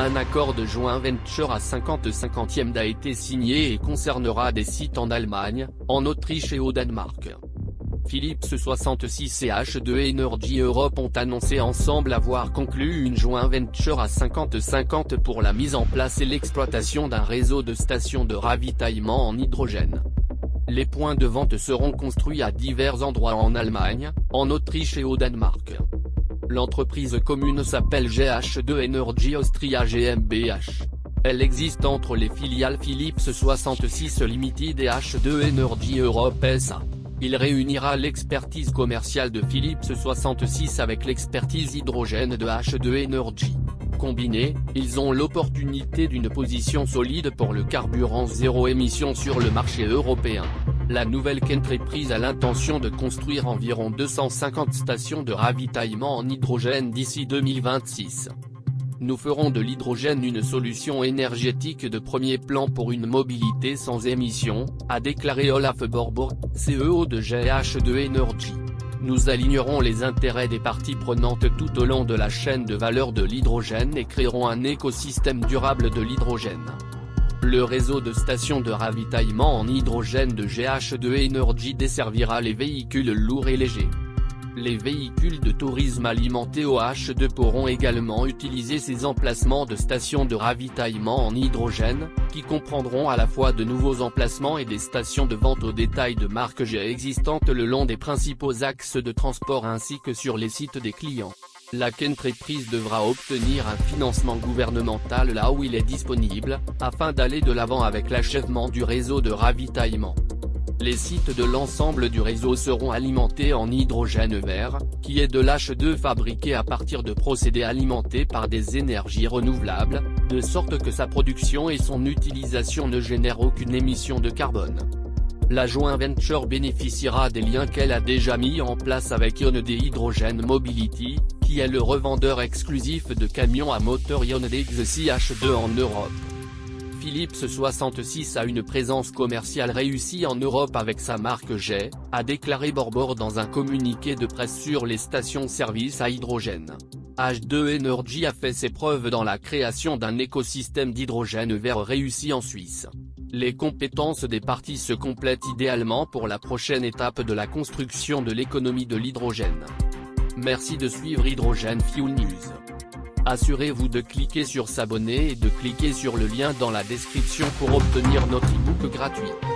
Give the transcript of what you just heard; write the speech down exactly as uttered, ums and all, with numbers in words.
Un accord de joint venture à cinquante cinquantième a été signé et concernera des sites en Allemagne, en Autriche et au Danemark. Philips soixante-six et H deux Energy Europe ont annoncé ensemble avoir conclu une joint venture à cinquante cinquante pour la mise en place et l'exploitation d'un réseau de stations de ravitaillement en hydrogène. Les points de vente seront construits à divers endroits en Allemagne, en Autriche et au Danemark. L'entreprise commune s'appelle G H deux Energy Austria G m B H. Elle existe entre les filiales Philips soixante-six Limited et H deux Energy Europe S A. Il réunira l'expertise commerciale de Philips soixante-six avec l'expertise hydrogène de H deux Energy. Combinés, ils ont l'opportunité d'une position solide pour le carburant zéro émission sur le marché européen. La nouvelle entreprise a l'intention de construire environ deux cent cinquante stations de ravitaillement en hydrogène d'ici deux mille vingt-six. Nous ferons de l'hydrogène une solution énergétique de premier plan pour une mobilité sans émissions, a déclaré Olaf Borborg, C E O de G H deux Energy. Nous alignerons les intérêts des parties prenantes tout au long de la chaîne de valeur de l'hydrogène et créerons un écosystème durable de l'hydrogène. Le réseau de stations de ravitaillement en hydrogène de G H deux Energy desservira les véhicules lourds et légers. Les véhicules de tourisme alimentés au H deux pourront également utiliser ces emplacements de stations de ravitaillement en hydrogène, qui comprendront à la fois de nouveaux emplacements et des stations de vente au détail de marque G existantes le long des principaux axes de transport ainsi que sur les sites des clients. La entreprise devra obtenir un financement gouvernemental là où il est disponible, afin d'aller de l'avant avec l'achèvement du réseau de ravitaillement. Les sites de l'ensemble du réseau seront alimentés en hydrogène vert, qui est de l'H deux fabriqué à partir de procédés alimentés par des énergies renouvelables, de sorte que sa production et son utilisation ne génèrent aucune émission de carbone. La joint venture bénéficiera des liens qu'elle a déjà mis en place avec Hyundai Hydrogen Mobility, qui est le revendeur exclusif de camions à moteur Hyundai X six H deux en Europe. Philips soixante-six a une présence commerciale réussie en Europe avec sa marque G, a déclaré Borborg dans un communiqué de presse sur les stations-service à hydrogène. H deux Energy a fait ses preuves dans la création d'un écosystème d'hydrogène vert réussi en Suisse. Les compétences des parties se complètent idéalement pour la prochaine étape de la construction de l'économie de l'hydrogène. Merci de suivre Hydrogen Fuel News. Assurez-vous de cliquer sur s'abonner et de cliquer sur le lien dans la description pour obtenir notre e-book gratuit.